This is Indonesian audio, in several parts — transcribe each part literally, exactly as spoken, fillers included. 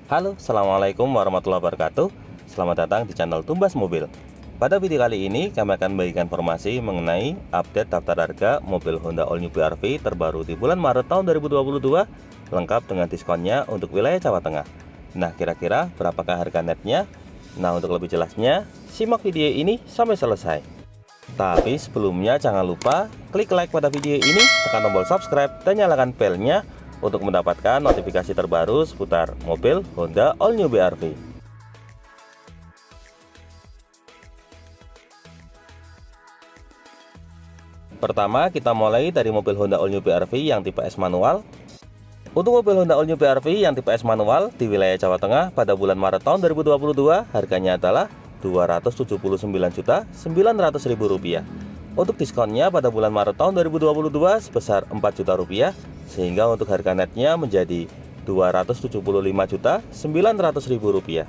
Halo, Assalamualaikum warahmatullahi wabarakatuh. Selamat datang di channel Tumbas Mobil. Pada video kali ini kami akan membagikan informasi mengenai update daftar harga mobil Honda All New B R V terbaru di bulan Maret tahun dua ribu dua puluh dua, lengkap dengan diskonnya untuk wilayah Jawa Tengah. Nah, kira-kira berapakah harga netnya? Nah, untuk lebih jelasnya, simak video ini sampai selesai. Tapi sebelumnya jangan lupa klik like pada video ini, tekan tombol subscribe dan nyalakan belnya untuk mendapatkan notifikasi terbaru seputar mobil Honda All New B R V. Pertama, kita mulai dari mobil Honda All New B R V yang tipe S manual. Untuk mobil Honda All New B R V yang tipe S manual di wilayah Jawa Tengah pada bulan Maret tahun dua ribu dua puluh dua, harganya adalah dua ratus tujuh puluh sembilan juta sembilan ratus ribu rupiah. Untuk diskonnya pada bulan Maret tahun dua ribu dua puluh dua sebesar empat juta rupiah, sehingga untuk harga netnya menjadi dua ratus tujuh puluh lima juta sembilan ratus ribu rupiah.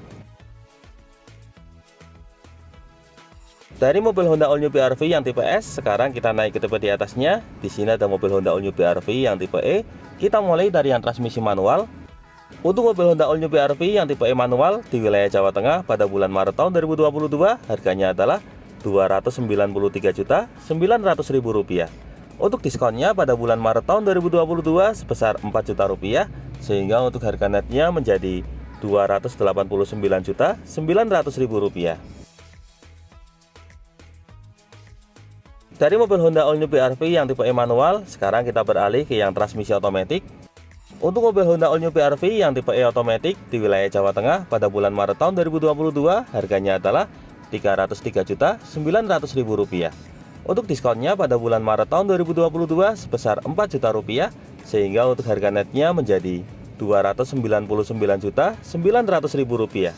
Dari mobil Honda All New B R V yang tipe S, sekarang kita naik ke tipe di atasnya. Di sini ada mobil Honda All New B R V yang tipe E. Kita mulai dari yang transmisi manual. Untuk mobil Honda All New B R V yang tipe E manual di wilayah Jawa Tengah pada bulan Maret tahun dua ribu dua puluh dua, harganya adalah dua ratus sembilan puluh tiga juta sembilan ratus ribu rupiah. Untuk diskonnya pada bulan Maret tahun dua ribu dua puluh dua sebesar empat juta rupiah, sehingga untuk harga netnya menjadi dua ratus delapan puluh sembilan juta sembilan ratus ribu rupiah. Dari mobil Honda All New B R V yang tipe E manual, sekarang kita beralih ke yang transmisi otomatis. Untuk mobil Honda All New B R V yang tipe E otomatis di wilayah Jawa Tengah pada bulan Maret tahun dua ribu dua puluh dua, harganya adalah tiga ratus tiga juta sembilan ratus ribu rupiah. Untuk diskonnya pada bulan Maret tahun dua ribu dua puluh dua sebesar empat juta rupiah, sehingga untuk harga netnya menjadi dua ratus sembilan puluh sembilan juta sembilan ratus ribu rupiah.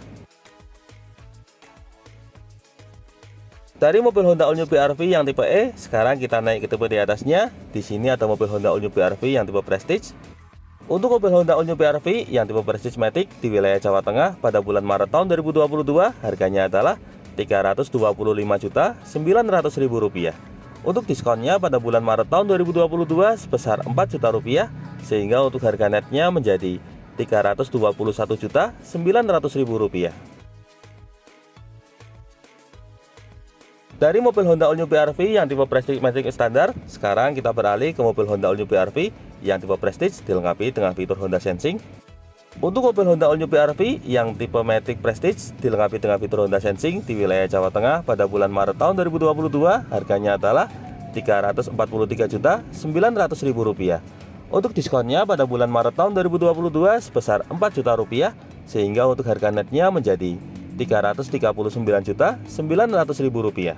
Dari mobil Honda All New B R V yang tipe E, sekarang kita naik ke tipe di atasnya. Di sini ada mobil Honda All New B R V yang tipe Prestige. Untuk mobil Honda All New B R V yang tipe Prestige Matic di wilayah Jawa Tengah pada bulan Maret tahun dua ribu dua puluh dua, harganya adalah tiga ratus dua puluh lima juta sembilan ratus ribu rupiah. Untuk diskonnya pada bulan Maret tahun dua ribu dua puluh dua sebesar empat juta rupiah, sehingga untuk harga netnya menjadi tiga ratus dua puluh satu juta sembilan ratus ribu rupiah. Dari mobil Honda All New B R V yang tipe Prestige Matic standar, sekarang kita beralih ke mobil Honda All New B R V yang tipe Prestige dilengkapi dengan fitur Honda Sensing. Untuk mobil Honda All New B R V yang tipe Matic Prestige dilengkapi dengan fitur Honda Sensing di wilayah Jawa Tengah pada bulan Maret tahun dua ribu dua puluh dua, harganya adalah tiga ratus empat puluh tiga juta sembilan ratus ribu rupiah. Untuk diskonnya pada bulan Maret tahun dua ribu dua puluh dua sebesar empat juta rupiah, sehingga untuk harga netnya menjadi tiga ratus tiga puluh sembilan juta sembilan ratus ribu rupiah.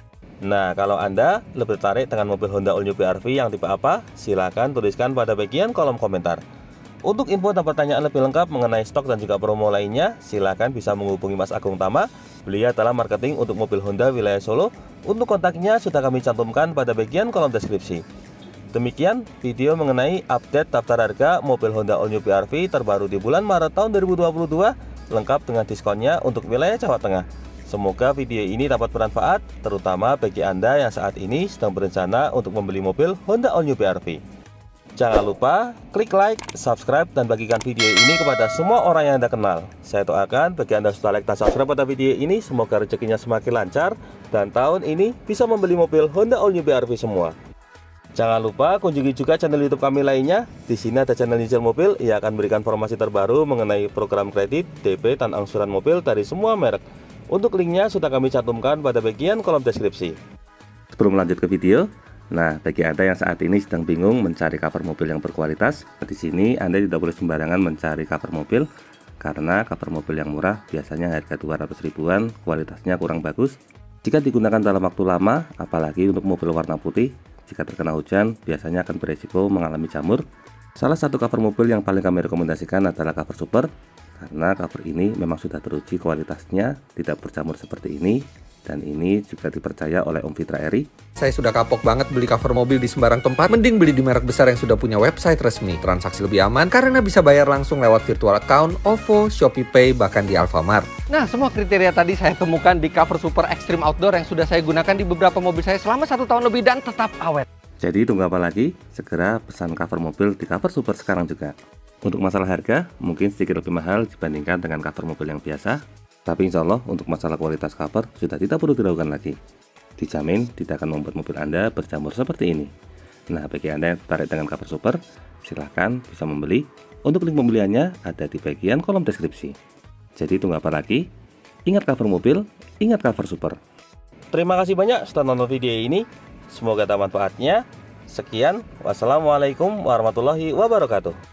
Nah, kalau Anda lebih tertarik dengan mobil Honda All New B R V yang tipe apa, silahkan tuliskan pada bagian kolom komentar. Untuk info dan pertanyaan lebih lengkap mengenai stok dan juga promo lainnya, silahkan bisa menghubungi Mas Agung Tama. Beliau adalah marketing untuk mobil Honda wilayah Solo. Untuk kontaknya sudah kami cantumkan pada bagian kolom deskripsi. Demikian video mengenai update daftar harga mobil Honda All New B R V terbaru di bulan Maret tahun dua ribu dua puluh dua, lengkap dengan diskonnya untuk wilayah Jawa Tengah. Semoga video ini dapat bermanfaat, terutama bagi Anda yang saat ini sedang berencana untuk membeli mobil Honda All New B R V. Jangan lupa klik like, subscribe, dan bagikan video ini kepada semua orang yang Anda kenal. Saya doakan bagi Anda sudah like dan subscribe pada video ini, semoga rezekinya semakin lancar dan tahun ini bisa membeli mobil Honda All New B R V semua. Jangan lupa kunjungi juga channel YouTube kami lainnya. Di sini ada channel Nyicil Mobil yang akan memberikan informasi terbaru mengenai program kredit, D P, dan angsuran mobil dari semua merek. Untuk linknya sudah kami cantumkan pada bagian kolom deskripsi. Sebelum lanjut ke video, nah bagi Anda yang saat ini sedang bingung mencari cover mobil yang berkualitas, di sini Anda tidak boleh sembarangan mencari cover mobil, karena cover mobil yang murah biasanya harga dua ratus ribuan, kualitasnya kurang bagus. Jika digunakan dalam waktu lama, apalagi untuk mobil warna putih, jika terkena hujan biasanya akan beresiko mengalami jamur. Salah satu cover mobil yang paling kami rekomendasikan adalah cover super, karena cover ini memang sudah teruji kualitasnya, tidak berjamur seperti ini, dan ini juga dipercaya oleh Om Fitra Eri. Saya sudah kapok banget beli cover mobil di sembarang tempat, mending beli di merek besar yang sudah punya website resmi. Transaksi lebih aman karena bisa bayar langsung lewat virtual account, OVO, Shopee Pay, bahkan di Alfamart. Nah, semua kriteria tadi saya temukan di cover super Extreme Outdoor yang sudah saya gunakan di beberapa mobil saya selama satu tahun lebih dan tetap awet. Jadi tunggu apa lagi? Segera pesan cover mobil di Cover Super sekarang juga. Untuk masalah harga, mungkin sedikit lebih mahal dibandingkan dengan cover mobil yang biasa, tapi insya Allah untuk masalah kualitas cover sudah tidak perlu diragukan lagi. Dijamin tidak akan membuat mobil Anda berjamur seperti ini. Nah, bagi Anda yang tertarik dengan cover super, silahkan bisa membeli. Untuk link pembeliannya ada di bagian kolom deskripsi. Jadi tunggu apa lagi? Ingat cover mobil, ingat cover super. Terima kasih banyak sudah nonton video ini. Semoga ada manfaatnya. Sekian, wassalamualaikum warahmatullahi wabarakatuh.